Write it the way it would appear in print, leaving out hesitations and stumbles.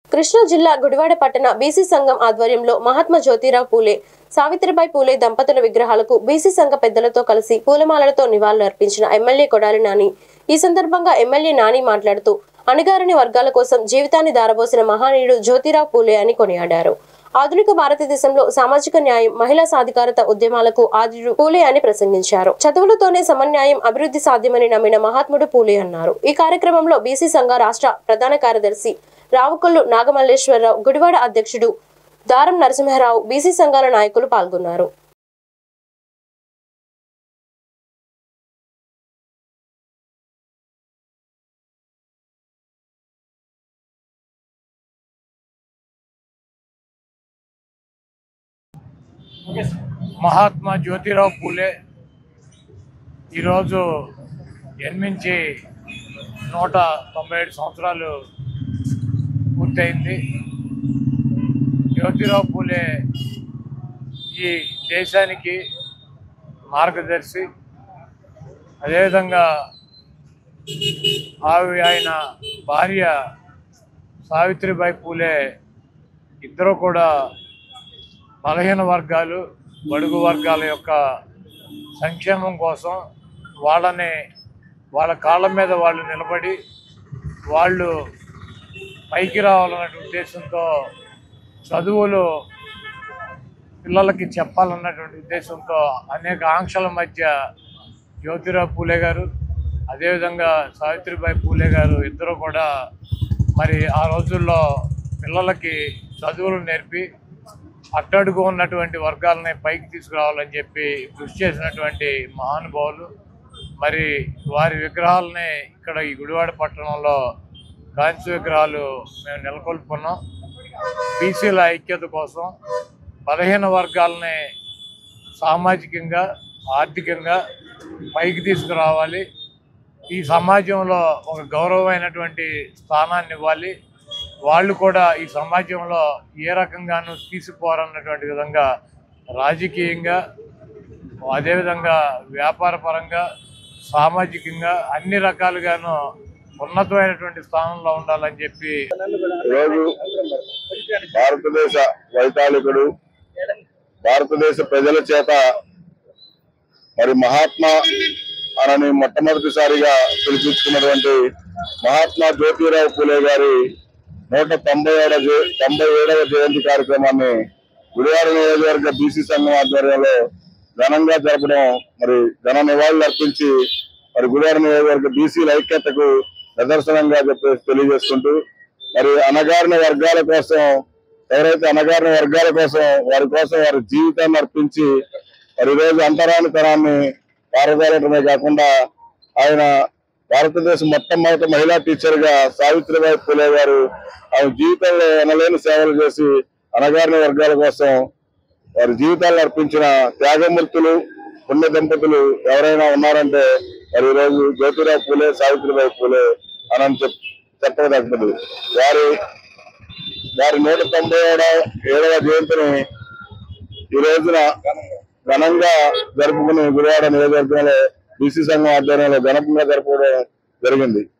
కృష్ణా జిల్లా గుడివాడ పట్టణ బీసీ సంఘం ఆధ్వర్యంలో మహాత్మా జ్యోతిరావు పూలే, సావిత్రిబాయి పూలే దంపతుల విగ్రహాలకు బీసీ సంఘ పెద్దలతో కలిసి పూలమాలలతో నివాళులు అర్పించిన ఎమ్మెల్యే కొడాలి నాని. ఈ సందర్భంగా ఎమ్మెల్యే నాని మాట్లాడుతూ అణగారిన వర్గాల కోసం జీవితాన్ని దారబోసిన మహనీయుడు జ్యోతిరావు పూలే అని కొనియాడారు. ఆధునిక భారతదేశంలో సామాజిక న్యాయం, మహిళా సాధికారత ఉద్యమాలకు ఆదిడు పూలే అని ప్రసంగించారు. చదువులతోనే సమన్యాయం, అభివృద్ధి సాధ్యమని నమ్మిన మహాత్ముడు పూలే అన్నారు. ఈ కార్యక్రమంలో బీసీ సంఘ రాష్ట్ర ప్రధాన కార్యదర్శి రావుకొల్లు నాగమల్లేశ్వరరావు, గుడివాడ అధ్యక్షుడు దారం నరసింహారావు, బీసీ సంఘాల నాయకులు పాల్గొన్నారు. మహాత్మా జ్యోతిరావు పూలే ఈరోజు జన్మించి 197 సంవత్సరాలు పూర్తయింది. జ్యోతిరావు పూలే ఈ దేశానికి మార్గదర్శి. అదేవిధంగా ఆయన భార్య సావిత్రిబాయి పూలే ఇద్దరు కూడా బలహీన వర్గాలు, బడుగు వర్గాల యొక్క సంక్షేమం కోసం వాళ్ళ కాళ్ళ మీద వాళ్ళు నిలబడి వాళ్ళు పైకి రావాలన్న ఉద్దేశంతో చదువులు పిల్లలకి చెప్పాలన్నటువంటి ఉద్దేశంతో అనేక ఆంక్షల మధ్య జ్యోతిరావు పూలే గారు, అదేవిధంగా సావిత్రిబాయి పూలే గారు ఇద్దరు కూడా మరి ఆ రోజుల్లో పిల్లలకి చదువులు నేర్పి అట్టడుగు ఉన్నటువంటి వర్గాలని పైకి తీసుకురావాలని చెప్పి కృషి చేసినటువంటి మహానుభావులు. మరి వారి విగ్రహాలని ఇక్కడ ఈ గుడివాడ పట్టణంలో కాంస్య విగ్రహాలు మేము నెలకొల్పుకున్నాం. బీసీల ఐక్యత కోసం, బలహీన వర్గాలని సామాజికంగా, ఆర్థికంగా పైకి తీసుకురావాలి, ఈ సమాజంలో ఒక గౌరవమైనటువంటి స్థానాన్ని ఇవ్వాలి, వాళ్ళు కూడా ఈ సమాజంలో ఏ రకంగానూ తీసిపోరన్నటువంటి విధంగా రాజకీయంగా, అదేవిధంగా వ్యాపార పరంగా, సామాజికంగా అన్ని రకాలుగాను ఉన్నతమైనటువంటి స్థానంలో ఉండాలని చెప్పి ఈరోజు భారతదేశ వైతాళికుడు, భారతదేశ ప్రజల చేత మరి మహాత్మా అనని మొట్టమొదటిసారిగా పిలిపించుకున్నటువంటి మహాత్మా జ్యోతిరావు పూలే గారి 197వ జయంతి కార్యక్రమాన్ని గుడివాడ నియోజకవర్గ బీసీ సంఘం ఆధ్వర్యంలో ఘనంగా జరపడం, మరి ఘన నివాళులు అర్పించి మరి గుడివాడ నియోజకవర్గ బీసీల ఐక్యతకు నిదర్శనంగా తెలియజేసుకుంటూ, మరి అణగారిన వర్గాల కోసం, ఎవరైతే అణగారిన వర్గాల కోసం వారి జీవితాన్ని అర్పించి మరి ఈరోజు అంతరానితనాన్ని పారదోలటమే కాకుండా ఆయన భారతదేశం మొట్టమొదటి మహిళా టీచర్ గా సావిత్రిబాయి పూలే గారు ఆయన జీవితంలో ఎనలేని సేవలు చేసి అణగారిన వర్గాల కోసం వారి జీవితాలను అర్పించిన త్యాగమూర్తులు, పుణ్య దంపతులు ఎవరైనా ఉన్నారంటే మరి ఈరోజు జ్యోతిరావు పూలే, సావిత్రిబాయి పూలే అని చెప్పదగ్గదు. వారి 197వ జయంతిని ఈ రోజున ఘనంగా జరుపుకుని గుడివాడ నియోజకవర్గంలో బీసీ సంఘం ఆధ్వర్యంలో ఘనంగా జరపడం జరిగింది.